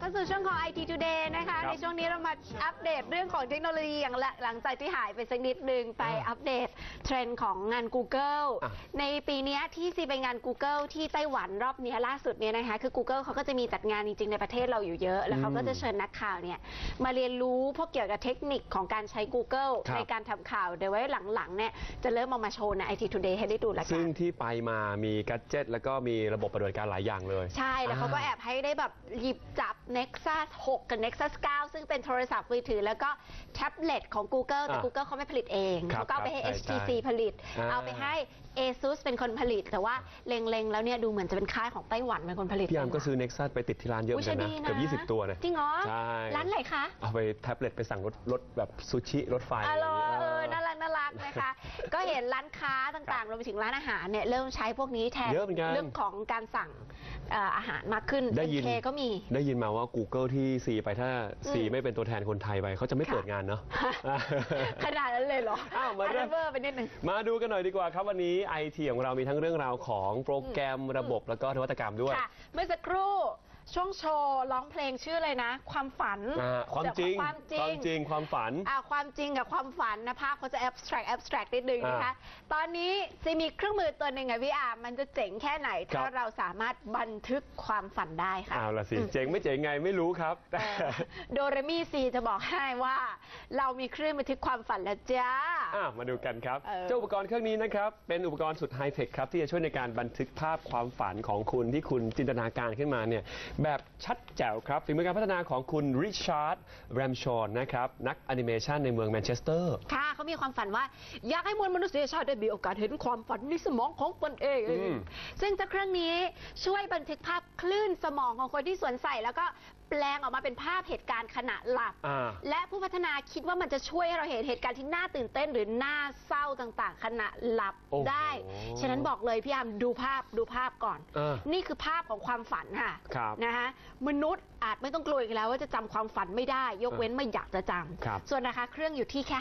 าสู่ช่วงของ IT Today นะคะในช่วงนี้เรามาอัปเดตเรื่องของเทคโนโลยีอย่างหลังจากที่หายไปสักนิดนึงไปอัปเดตเทรนด์ของงาน Google ในปีนี้ที่ซีไปงาน Google ที่ไต้หวันรอบนี้ล่าสุดเนี่ยนะคะคือ Google เขาก็จะมีจัดงานจริงๆในประเทศเราอยู่เยอะแล้วเขาก็จะเชิญนักข่าวเนี่ยมาเรียนรู้พวกเกี่ยวกับเทคนิคของการใช้ Google ในการทำข่าวเดี๋ยวไว้หลังๆเนี่ยจะเริ่มเอามาโชว์ใน IT Today ให้ได้ดูแล้วกันซึ่งที่ไปมามีแกดเจ็ตแล้วก็มีระบบปฏิบัติการหลายอย่างเลยใช่แล้วเขาก็แอบให้ได้แบบหยิบจับ Nexus 6 กับ Nexus 9 ซึ่งเป็นโทรศัพท์มือถือแล้วก็แท็บเล็ตของ Google แต่ Google เขาไม่ผลิตเองเขาก็เอาไปให้ HTC ผลิตเอาไปให้ ASUS เป็นคนผลิตแต่ว่าเล็งๆแล้วเนี่ยดูเหมือนจะเป็นค่ายของไต้หวันเป็นคนผลิตพี่ยามก็ซื้อ Nexus ไปติดที่ร้านเยอะเหมือนกันนะเกือบ20 ตัวนะจริงเหรอใช่ร้านไหนคะเอาไปแท็บเล็ตไปสั่งรถแบบซูชิรถไฟน่ารักนะคะก็เห็นร้านค้าต่างๆรวมไปถึงร้านอาหารเนี่ยเริ่มใช้พวกนี้แทนเรื่องของการสั่งอาหารมากขึ้น MK ก็มีได้ยินมาว่า Google ที่ซีไปถ้าซีไม่เป็นตัวแทนคนไทยไปเขาจะไม่เปิดงานเนาะขนาดนั้นเลยเหรอมาเริ่มไปนิดนึงมาดูกันหน่อยดีกว่าครับวันนี้ IT ของเรามีทั้งเรื่องราวของโปรแกรมระบบแล้วก็นวัตกรรมด้วยเมื่อสักครู่ช่วงโชว์ร้องเพลงชื่ออะไรนะความฝันความจริงความฝันความจริงกับความฝันนะภาพเขาจะ abstract นิดนึงนะคะตอนนี้จะมีเครื่องมือตัวหนึ่งไงพี่อาร์มันจะเจ๋งแค่ไหนถ้าเราสามารถบันทึกความฝันได้ค่ะเอาละสิเจ๋งไม่เจ๋งไงไม่รู้ครับโดเรมีซีจะบอกให้ว่าเรามีเครื่องบันทึกความฝันแล้วจ้ามาดูกันครับเจ้าอุปกรณ์เครื่องนี้นะครับเป็นอุปกรณ์สุดไฮเทคครับที่จะช่วยในการบันทึกภาพความฝันของคุณที่คุณจินตนาการขึ้นมาเนี่ยแบบชัดแจ๋วครับฝีมือการพัฒนาของคุณริชาร์ดแรมชอนนะครับนักแอนิเมชันในเมืองแมนเชสเตอร์ค่ะเขามีความฝันว่าอยากให้มวลมนุษยชาติได้มีโอกาสเห็นความฝันในสมองของตนเองซึ่งเจ้าเครื่องนี้ช่วยบันทึกภาพคลื่นสมองของคนที่สวมใส่แล้วก็แปลงออกมาเป็นภาพเหตุการณ์ขณะหลับและผู้พัฒนาคิดว่ามันจะช่วยให้เราเห็นเหตุการณ์ที่น่าตื่นเต้นหรือน่าเศร้าต่างๆขณะหลับได้ฉะนั้นบอกเลยพี่ยามดูภาพก่อนนี่คือภาพของความฝันค่ะนะคะมนุษย์อาจไม่ต้องกลัวอีกแล้วว่าจะจำความฝันไม่ได้ยกเว้นไม่อยากจะจำส่วนราคาเครื่องอยู่ที่แค่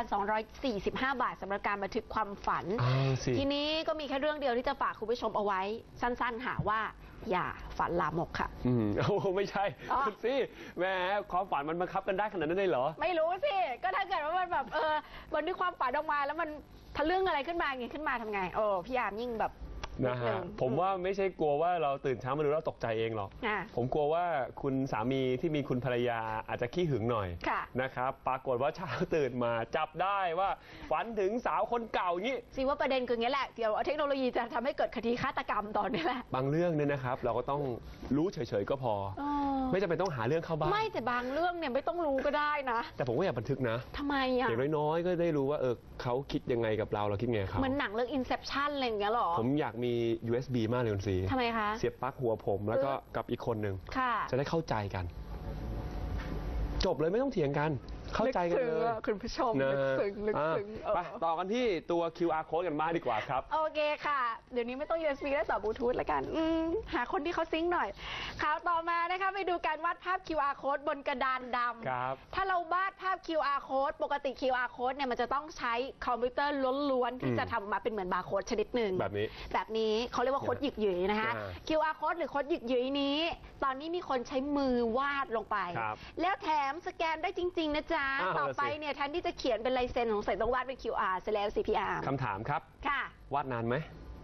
5,245 บาทสำหรับการบันทึกความฝันทีนี้ก็มีแค่เรื่องเดียวที่จะฝากคุณผู้ชมเอาไว้สั้นๆค่ะว่าอย่าฝันลามกค่ะโอ้ไม่ใช่คุณสิแม่ความฝันมันบังคับกันได้ขนาดนั้นเลยเหรอไม่รู้สิก็ถ้าเกิดว่ามันแบบวันที่ความฝันออกมาแล้วมันทะลึ่งอะไรขึ้นมาอย่างงี้ขึ้นมาทำไงพี่ยามยิ่งแบบนะฮะผมว่าไม่ใช่กลัวว่าเราตื่นเช้ามาดูแล้วตกใจเองหรอกผมกลัวว่าคุณสามีที่มีคุณภรรยาอาจจะขี้หึงหน่อยนะครับปรากฏว่าเช้าตื่นมาจับได้ว่าฝันถึงสาวคนเก่าอย่างนี้สิว่าประเด็นคืออย่างนี้แหละเดี๋ยวเทคโนโลยีจะทำให้เกิดคดีฆาตกรรมตอนนี้แหละบางเรื่องเนี่ยนะครับเราก็ต้องรู้เฉยๆก็พอไม่จำเป็นต้องหาเรื่องเข้าบ้านไม่แต่บางเรื่องเนี่ยไม่ต้องรู้ก็ได้นะแต่ผมก็อยากบันทึกนะทำไมอ่ะอย่างน้อยๆก็ได้รู้ว่าเขาคิดยังไงกับเราคิดไงเขาเหมือนหนังเรื่อง Inception อะไรอย่างเงี้ยหรอผมอยากมี USB มากเลยคุณสีทำไมคะเสียบปลั๊กหัวผมแล้วก็กับอีกคนหนึ่งจะได้เข้าใจกันจบเลยไม่ต้องเถียงกันเข้าใจกันเลยคุณผู้ชมลึกซึ้งไปต่อกันที่ตัว QR code กันมากดีกว่าครับโอเคค่ะเดี๋ยวนี้ไม่ต้อง USB ได้ต่อบลูทูธแล้วกันหาคนที่เขาซิงค์หน่อยข่าวต่อมานะคะไปดูการวาดภาพ QR code บนกระดานดำถ้าเราวาดภาพ QR code ปกติ QR code เนี่ยมันจะต้องใช้คอมพิวเตอร์ล้วนๆที่จะทำมาเป็นเหมือนบาร์โค้ดชนิดหนึ่งแบบนี้เขาเรียกว่าโค้ดหยิกหยุยนะคะ QR code หรือโค้ดหยิกหยุยนี้ตอนนี้มีคนใช้มือวาดลงไปแล้วแถมสแกนได้จริงๆนะจ๊ะต่อไปเนี่ยแทนที่จะเขียนเป็นลายเซ็นของใส่ต้องวาดเป็น QR เสร็จแล้ว CPR คำถามครับวาดนานไหม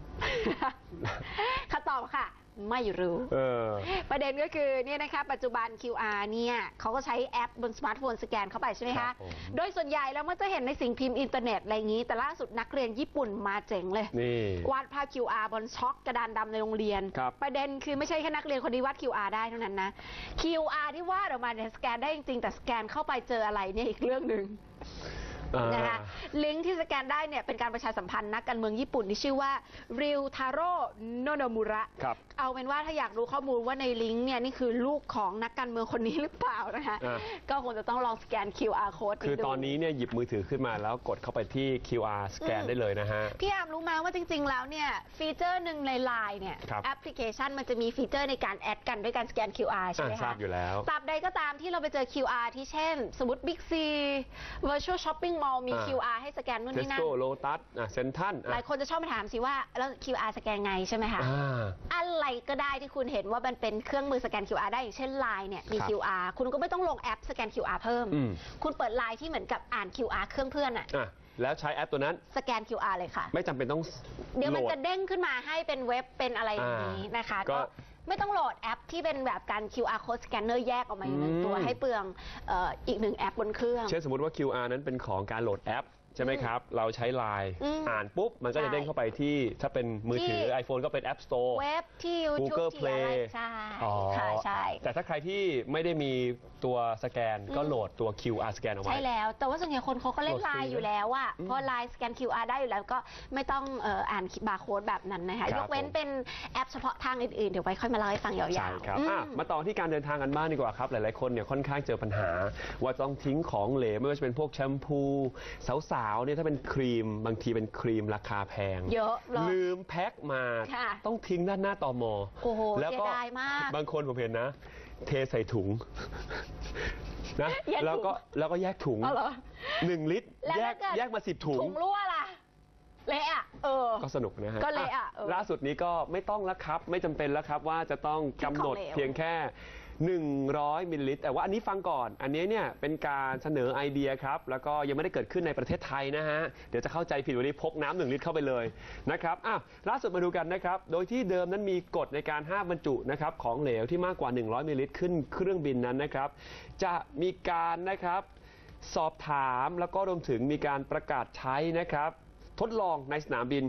คำตอบค่ะไม่รู้ประเด็นก็คือเนี่ยนะคะปัจจุบัน QR เนี่ยเขาก็ใช้แอปบนสมาร์ทโฟนสแกนเข้าไปใช่ไหมคะโดยส่วนใหญ่แล้วมันจะเห็นในสิ่งพิมพ์อินเทอร์เน็ตอะไรอย่างนี้แต่ล่าสุดนักเรียนญี่ปุ่นมาเจ๋งเลยวาดภาพ QR บนช็อกกระดานดำในโรงเรียนประเด็นคือไม่ใช่แค่นักเรียนคนนี้วาด QR ได้เท่านั้นนะ QR ที่วาดออกมาเนี่ยสแกนได้จริงๆแต่สแกนเข้าไปเจออะไรเนี่ยอีกเรื่องหนึ่งนะคะลิงก์ที่สแกนได้เนี่ยเป็นการประชาสัมพันธ์นักการเมืองญี่ปุ่นที่ชื่อว่าริวทาโร่โนโนมุระเอาเป็นว่าถ้าอยากรู้ข้อมูลว่าในลิงก์เนี่ยนี่คือลูกของนักการเมืองคนนี้หรือเปล่านะคะก็คงจะต้องลองสแกน QR code คือตอนนี้เนี่ยหยิบมือถือขึ้นมาแล้วกดเข้าไปที่ QR สแกนได้เลยนะฮะพี่อามรู้มาว่าจริงๆแล้วเนี่ยฟีเจอร์หนึ่งใน LINE เนี่ยแอปพลิเคชันมันจะมีฟีเจอร์ในการแอดกันด้วยการสแกน QR ใช่ไหมคะทราบอยู่แล้วตราบใดก็ตามที่เราไปเจอ QR ที่เช่นสมมติ Big C Virtual Shopping Mall อลล์มี QR ให้สแกนนู่นเทสนี่นั่โก้นโลตัสเซ็นทรัลหลายคนจะชอบมาถามสิว่าแล้ว QR สแกนไงใช่ไหมคะอะไรก็ได้ที่คุณเห็นว่ามันเป็นเครื่องมือสแกน QR ได้อย่างเช่น Line เนี่ยมี QR คุณก็ไม่ต้องลงแอปสแกน QR เพิ่มคุณเปิด Line ที่เหมือนกับอ่าน QR เครื่องเพื่อนอะแล้วใช้แอปตัวนั้นสแกน QR เลยค่ะไม่จำเป็นต้องเดี๋ยวมันจะเด้งขึ้นมาให้เป็นเว็บเป็นอะไรอย่างนี้นะคะก็ไม่ต้องโหลดแอปที่เป็นแบบการ QR code scanner แยกออกมาอยู่ในตัวให้เปลืองอีกหนึ่งแอปบนเครื่องเช่นสมมติว่า QR นั้นเป็นของการโหลดแอปใช่ไหมครับเราใช้ Line อ่านปุ๊บมันก็จะเด้งเข้าไปที่ถ้าเป็นมือถือ iPhone ก็เป็น App Store เว็บที่ YouTube Google ที่ Play ใช่ค่ะใช่แต่ถ้าใครที่ไม่ได้มีตัวสแกนก็โหลดตัว QR สแกนเอาไว้ใช่แล้วแต่ว่าส่วนใหญ่คนเขาก็เล่น Line อยู่แล้วอะพอ Line สแกน QR ได้อยู่แล้วก็ไม่ต้องอ่านบาร์โค้ดแบบนั้นนะคะยกเว้นเป็นแอปเฉพาะทางอื่นๆเดี๋ยวไว้ค่อยมาเล่าให้ฟังยาวๆใช่ครับมาต่อที่การเดินทางกันบ้างดีกว่าครับหลายๆคนเนี่ยค่อนข้างเจอปัญหาว่าต้องทิ้งของเหลวไม่ว่าจะเป็นพวกแชมพูสาวๆเนี่ยถ้าเป็นครีมบางทีเป็นครีมราคาแพงเยอะลืมแพ็คมาต้องทิ้งด้านหน้าตม. แล้วก็บางคนผมเห็นนะเทใส่ถุงนะแล้วก็แยกถุง1 ลิตรแยกมา10 ถุงถุงรั่วล่ะเละอ่ะก็สนุกนะฮะก็เละอ่ะล่าสุดนี้ก็ไม่ต้องแล้วครับไม่จำเป็นแล้วครับว่าจะต้องกำหนดเพียงแค่100 มิลลิลิตรแต่ว่าอันนี้ฟังก่อนอันนี้เนี่ยเป็นการเสนอไอเดียครับแล้วก็ยังไม่ได้เกิดขึ้นในประเทศไทยนะฮะเดี๋ยวจะเข้าใจผิดวันนี้พกน้ำ1 ลิตรเข้าไปเลยนะครับล่าสุดมาดูกันนะครับโดยที่เดิมนั้นมีกฎในการห้ามบรรจุนะครับของเหลวที่มากกว่า100 มิลลิลิตรขึ้นเครื่องบินนั้นนะครับจะมีการนะครับสอบถามแล้วก็รวมถึงมีการประกาศใช้นะครับทดลองในสนามบิน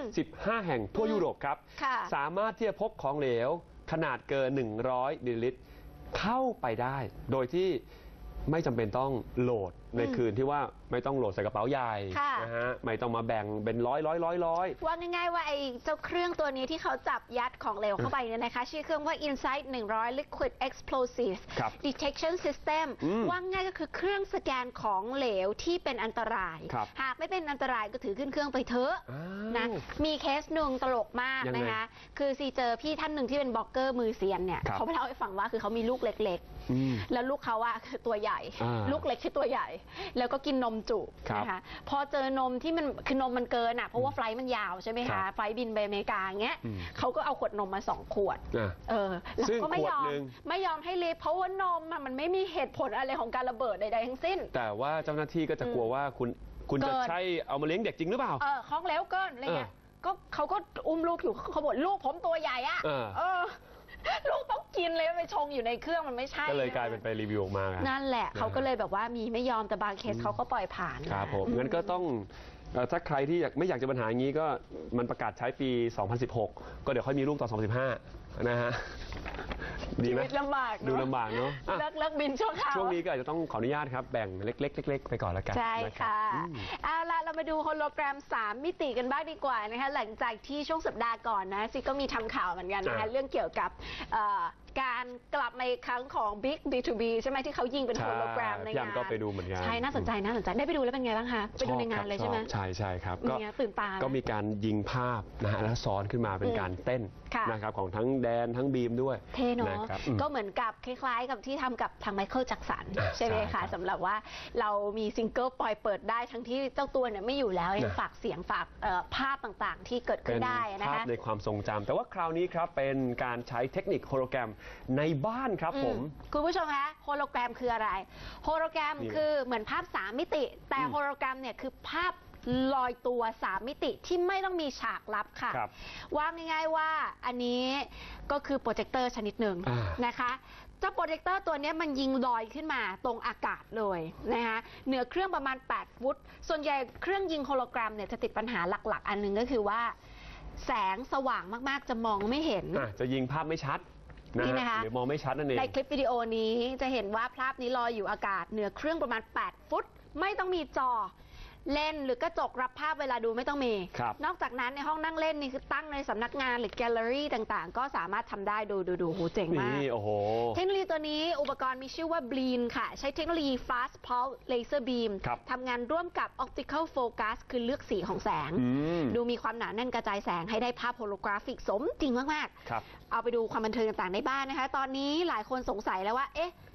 65 แห่งทั่วยุโรปครับสามารถที่จะพกของเหลวขนาดเกิน100 มิลลิลิตรเข้าไปได้โดยที่ไม่จำเป็นต้องโหลดในคืนที่ว่าไม่ต้องโหลดใส่กระเป๋าใหญ่นะฮะไม่ต้องมาแบ่งเป็นร้อยว่าง่ายๆว่าไอ้เจ้าเครื่องตัวนี้ที่เขาจับยัดของเหลวเข้าไปเนี่ยนะคะชื่อเครื่องว่า Insight 100 Liquid Explosive Detection System ว่าง่ายก็คือเครื่องสแกนของเหลวที่เป็นอันตรายหากไม่เป็นอันตรายก็ถือขึ้นเครื่องไปเถอะนะมีเคสหนึ่งตลกมากนะคะคือซีเจอพี่ท่านหนึ่งที่เป็นบล็อกเกอร์มือเซียนเนี่ยเขาเล่าให้ฟังว่าคือเขามีลูกเล็กๆแล้วลูกเขาอะคือตัวใหญ่ลูกเล็กที่ตัวใหญ่แล้วก็กินนมจุนะคะพอเจอนมที่มันคือนมมันเกินอ่ะเพราะว่าไฟล์มันยาวใช่ไหมคะไฟล์บินไปอเมริกาเงี้ยเขาก็เอาขวดนมมา2 ขวดแล้วก็ไม่ยอมให้ลิฟต์เพราะว่านมมันไม่มีเหตุผลอะไรของการระเบิดใดๆทั้งสิ้นแต่ว่าเจ้าหน้าที่ก็จะกลัวว่าคุณจะใช่เอามาเลี้ยงเด็กจริงหรือเปล่าของแล้วเกินอะไรเงี้ยก็เขาก็อุ้มลูกอยู่เขาบอกลูกผมตัวใหญ่อ่ะลูกต้องกินเลยไปชงอยู่ในเครื่องมันไม่ใช่ก็เลยกลายเป็นไปรีวิวออกมานั่นแหละเขาก็เลยแบบว่ามีไม่ยอมแต่บางเคสเขาก็ปล่อยผ่านครับผมงั้นก็ต้องถ้าใครที่ไม่อยากจะปัญหาอย่างนี้ก็มันประกาศใช้ปี 2016 ก็เดี๋ยวค่อยมีลูกตอน 2015 นะฮะดีไหมลำบากดูลำบากเนาะเลิกบินช่วงช่วงนี้ก็อาจจะต้องขออนุญาตครับแบ่งเล็กๆไปก่อนแล้วกันใช่ค่ะเอาล่ะเรามาดูโฮโลแกรม3 มิติกันบ้างดีกว่านะคะหลังจากที่ช่วงสัปดาห์ก่อนนะซิก็มีทำข่าวเหมือนกันนะคะเรื่องเกี่ยวกับการกลับมาอีกครั้งของ Big B2B ใช่ไหมที่เขายิงเป็นโฮโลแกรมในงานก็ไปดูเหมือนกันใช่น่าสนใจได้ไปดูแล้วเป็นไงบ้างคะไปดูในงานเลยใช่ไหมใช่ครับก็ตื่นตาก็มีการยิงภาพนะฮะแล้วซ้อนขึ้นมาเป็นการเต้นนะครับของทั้งแดนทั้งบีมด้วยเท่เนาะก็เหมือนกับคล้ายๆกับที่ทำกับทางไมเคิลแจ็คสันใช่ไหมคะสำหรับว่าเรามีซิงเกิลปล่อยเปิดได้ทั้งที่เจ้าตัวเนี่ยไม่อยู่แล้วยังฝากเสียงฝากภาพต่างๆที่เกิดขึ้นได้นะคะภาพในความทรงจำแต่ว่าคราวนี้ครับเป็นการใช้เทคนิคโฮโลแกรมในบ้านครับผมคุณผู้ชมคะโฮโลแกรมคืออะไรโฮโลแกรมคือเหมือนภาพ3 มิติแต่โฮโลแกรมเนี่ยคือภาพลอยตัว3 มิติที่ไม่ต้องมีฉากลับค่ะว่าง่ายๆว่าอันนี้ก็คือโปรเจคเตอร์ชนิดหนึ่งนะคะเจ้าโปรเจคเตอร์ตัวนี้มันยิงลอยขึ้นมาตรงอากาศเลยนะคะเหนือเครื่องประมาณ8 ฟุตส่วนใหญ่เครื่องยิงโฮโลแกรมเนี่ยจะติดปัญหาหลักๆอันนึงก็คือว่าแสงสว่างมากๆจะมองไม่เห็นจะยิงภาพไม่ชัดนี่นะคะหรือมองไม่ชัดนั่นเองในคลิปวิดีโอนี้จะเห็นว่าภาพนี้ลอยอยู่อากาศเหนือเครื่องประมาณ8 ฟุตไม่ต้องมีจอเลนหรือกระจกรับภาพเวลาดูไม่ต้องมีนอกจากนั้นในห้องนั่งเล่นนี่คือตั้งในสำนักงานหรือแกลเลอรี่ต่างๆก็สามารถทำได้ดูโหเจ๋งมากเทคโนโลยีตัวนี้อุปกรณ์มีชื่อว่า Blean ค่ะใช้เทคโนโลยี Fast Pulse Laser Beam ทำงานร่วมกับ Optical Focus คือเลือกสีของแสงดูมีความหนาแน่นกระจายแสงให้ได้ภาพโฮโลกราฟิกสมจริงมากๆเอาไปดูความบันเทิงต่างๆในบ้านนะคะตอนนี้หลายคนสงสัยแล้วว่า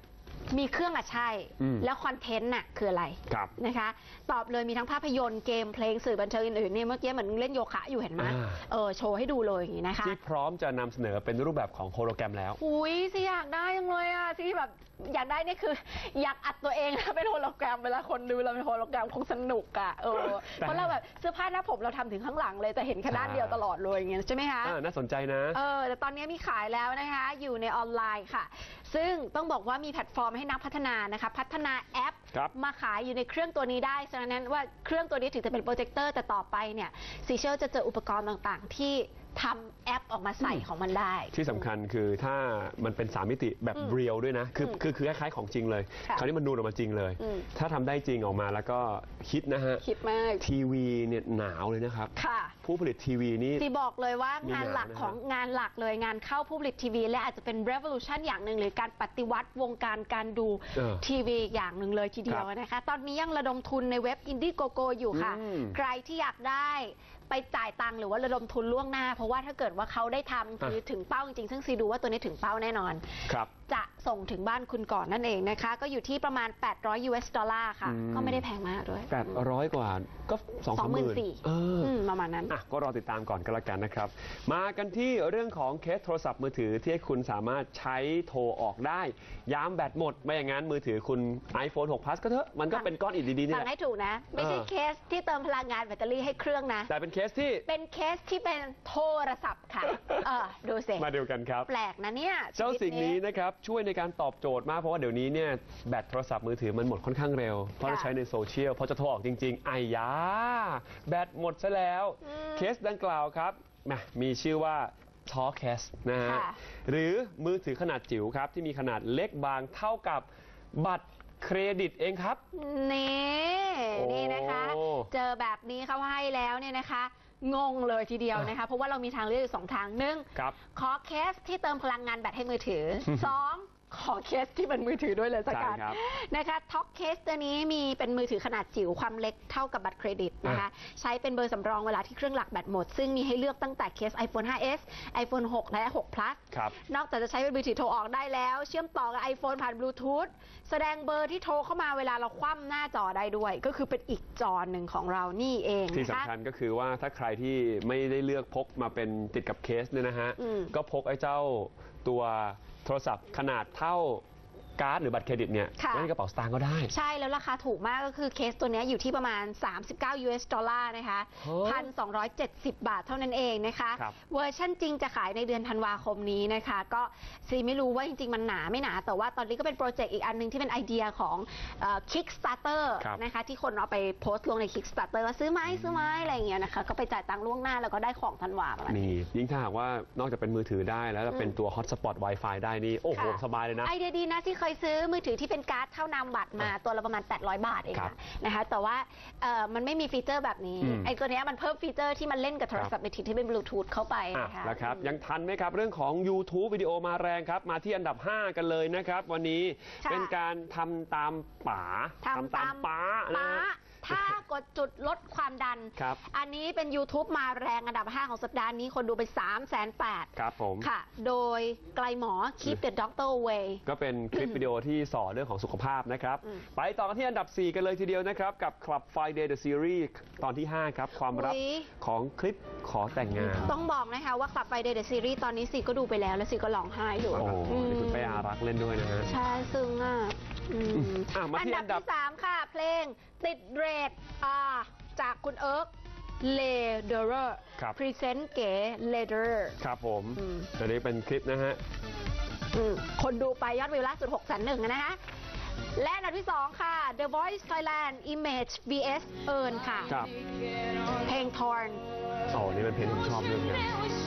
มีเครื่องอะใช่ แล้วคอนเทนต์น่ะคืออะไรนะคะตอบเลยมีทั้งภาพยนตร์เกมเพลงสื่อบันเทิงอื่นๆเนี่ยเมื่อกี้เหมือนเล่นโยคะอยู่เห็นไหมโชว์ให้ดูเลยอย่างนี้นะคะที่พร้อมจะนำเสนอเป็นรูปแบบของโฮโลแกรมแล้วอุ้ยสิอยากได้จังเลยอ่ะที่แบบอยากได้นี่คืออยากอัดตัวเองเป็นโฮโลแกรมเวลาคนดูเราเป็นโฮโลแกรมคงสนุกอ่ะเพราะเราแบบเสื้อผ้าหน้าผมเราทำถึงข้างหลังเลยแต่เห็นแค่ด้านเดียวตลอดเลยอย่างเงี้ยใช่ไหมคะน่าสนใจนะแต่ตอนนี้มีขายแล้วนะคะอยู่ในออนไลน์ค่ะซึ่งต้องบอกว่ามีแพลตฟอร์มให้นักพัฒนานะคะพัฒนาแอปมาขายอยู่ในเครื่องตัวนี้ได้ฉะนั้นว่าเครื่องตัวนี้ถึงจะเป็นโปรเจคเตอร์แต่ต่อไปเนี่ยซีเชลจะเจออุปกรณ์ต่างๆที่ทำแอปออกมาใส่ของมันได้ที่สำคัญคือถ้ามันเป็น3มิติแบบเรียลด้วยนะคือคล้ายๆของจริงเลยคราวนี้มันนูนออกมาจริงเลยถ้าทำได้จริงออกมาแล้วก็ฮิตนะฮะฮิตมากทีวีเนี่ยหนาวเลยนะครับผู้ผลิตทีวีนี่ที่บอกเลยว่างานหลักของงานหลักเลยงานเข้าผู้ผลิตทีวีและอาจจะเป็น revolution อย่างหนึ่งหรือการปฏิวัติวงการดูทีวีอย่างหนึ่งเลยทีเดียวนะคะตอนนี้ยังระดมทุนในเว็บ Indiegogo อยู่ค่ะใครที่อยากได้ไปจ่ายตังค์หรือว่าระดมทุนล่วงหน้าเพราะว่าถ้าเกิดว่าเขาได้ทำคือถึงเป้าจริงๆซึ่งซีดูว่าตัวนี้ถึงเป้าแน่นอนจะส่งถึงบ้านคุณก่อนนั่นเองนะคะก็อยู่ที่ประมาณ$800 ค่ะก็ไม่ได้แพงมากด้วย 800กว่าก็ 24,000ประมาณนั้นก็รอติดตามก่อนก็แล้วกันนะครับมากันที่เรื่องของเคสโทรศัพท์มือถือที่ให้คุณสามารถใช้โทรออกได้ยามแบตหมดไม่อย่างนั้นมือถือคุณ iPhone 6 Plus ก็เถอะมันก็เป็นก้อนอิฐดีๆนี่แหละฟังให้ถูกนะไม่ใช่เคสที่เติมพลังงานแบตเตอรี่ให้เครื่องนะแต่เป็นเคสที่เป็นโทรศัพท์ค่ะดูสิมาดูกันครับแปลกนะเนี่ยเจ้าสิ่งนี้นะครับช่วยในการตอบโจทย์มากเพราะว่าเดี๋ยวนี้เนี่ยแบตโทรศัพท์มือถือมันหมดค่อนข้างเร็วเพราะเราใช้ในโซเชียลพอจะโทรออกจริงๆไอ้ยาแบตหมดซะแล้วเคสดังกล่าวครับมีชื่อว่า Talkcast นะฮะหรือมือถือขนาดจิ๋วครับที่มีขนาดเล็กบางเท่ากับบัตรเครดิตเองครับนี่นะคะเจอแบบนี้เขาให้แล้วเนี่ยนะคะงงเลยทีเดียวนะคะเพราะว่าเรามีทางเลือกอยู่2 ทาง1ขอเคสที่เติมพลังงานแบตให้มือถือ2ขอเคสที่เป็นมือถือด้วยเลยสักการนะคะท็อกเคสตัวนี้มีเป็นมือถือขนาดจิ๋วความเล็กเท่ากับบัตรเครดิตนะคะใช้เป็นเบอร์สำรองเวลาที่เครื่องหลักแบตหมดซึ่งมีให้เลือกตั้งแต่เคส iPhone 5s iPhone 6 และ 6 Plus นอกจากจะใช้เป็นมือถือโทรออกได้แล้วเชื่อมต่อกับ iPhone ผ่านบลูทูธแสดงเบอร์ที่โทรเข้ามาเวลาเราคว่ำหน้าจอได้ด้วยก็คือเป็นอีกจอหนึ่งของเรานี่เองที่สำคัญก็คือว่าถ้าใครที่ไม่ได้เลือกพกมาเป็นติดกับเคสเนี่ยนะฮะก็พกไอ้เจ้าตัวโทรศัพท์ขนาดเท่าการ์ดหรือบัตรเครดิตเนี่ยไว้ในกระเป๋าสตางค์ก็ได้ใช่แล้วราคาถูกมากก็คือเคสตัวนี้อยู่ที่ประมาณ$39นะคะ1,270 บาทเท่านั้นเองนะคะเวอร์ชั่นจริงจะขายในเดือนธันวาคมนี้นะคะก็ซีไม่รู้ว่าจริงๆมันหนาไม่หนาแต่ว่าตอนนี้ก็เป็นโปรเจกต์อีกอันนึงที่เป็นไอเดียของKickstarter นะคะที่คนเอาไปโพสต์ลงใน Kickstarter ว่าซื้อไหมอะไรอย่างเงี้ยนะคะก็ไปจ่ายตังค์ล่วงหน้าแล้วก็ได้ของธันวาคมนี่ยิ่งถ้าหากว่านอกจากเป็นมือถือได้แล้วเป็นตัว Hotspot Wi-Fi ได้นี่โอ้โหสบายเลยนะไอเดียดีนะที่เคยซื้อมือถือที่เป็นการ์ดเท่านามบัตรมาตัวละประมาณ$800เองนะคะแต่ว่ามันไม่มีฟีเจอร์แบบนี้ไอ้ตัวนี้มันเพิ่มฟีเจอร์ที่มันเล่นกับโทรศัพท์มือถือที่เป็นบลูทูธเข้าไปนะคะนะครับยังทันไหมครับเรื่องของ YouTube วิดีโอมาแรงครับมาที่อันดับ5กันเลยนะครับวันนี้เป็นการทำตามป๋าถ้ากดจุดลดความดันอันนี้เป็น YouTube มาแรงอันดับ5ของสัปดาห์นี้คนดูไป380,000 ครับผมค่ะโดยไกลหมอ Keep the Doctor Away ก็เป็นคลิปวิดีโอที่สอนเรื่องของสุขภาพนะครับไปต่อกันที่อันดับ4กันเลยทีเดียวนะครับกับ Club Friday the Series ตอนที่5ครับความลับของคลิปขอแต่งงานต้องบอกนะคะว่า Club Friday the Series ตอนนี้ซีก็ดูไปแล้วและซีก็ร้องไห้อยู่คุณเป้อารักษ์เล่นด้วยนะฮะใช่ซึ้งอันดับที่3ค่ะเพลงติดเรทจากคุณเอิร์กเลเดอร์พรีเซนต์เก๋เลเดอร์ครับผมอันนี้เป็นคลิปนะฮะคนดูไปยอดวิวล่าสุด601,000นะฮะและอันดับที่2ค่ะ The Voice Thailand Image vs Earn ค่ะเพลง Torn นี่เป็นเพลงที่ผมชอบด้วยนะ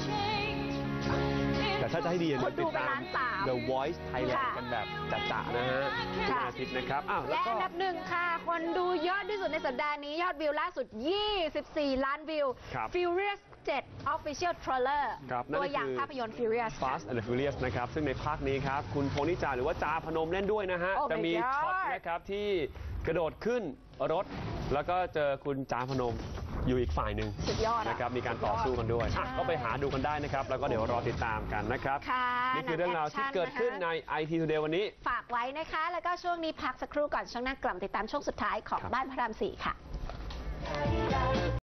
แต่ถ้าจะให้ดีคนดูเป็น1,300,000 The Voice Thailand กันแบบจ๋าๆนะฮะทุกอาทิตย์นะครับและอันดับ1ค่ะคนดูยอดที่สุดในสัปดาห์นี้ยอดวิวล่าสุด24 ล้านวิว Furious 7 Official Trailer ตัวอย่างภาพยนตร์ Furious Fast and Furious นะครับซึ่งในภาคนี้ครับคุณโทนี่จาหรือว่าจาพนมเล่นด้วยนะฮะจะมีช็อตนะครับที่กระโดดขึ้นรถแล้วก็เจอคุณจาพนมอยู่อีกฝ่ายหนึ่งสุดยอดนะครับมีการต่อสู้กันด้วยก็ไปหาดูกันได้นะครับแล้วก็เดี๋ยวรอติดตามกันนะครับนี่คือเรื่องราวที่เกิดขึ้นใน IT Today วันนี้ฝากไว้นะคะแล้วก็ช่วงนี้พักสักครู่ก่อนช่วงหน้ากลับติดตามช่วงสุดท้ายของบ้านพระราม 4ค่ะ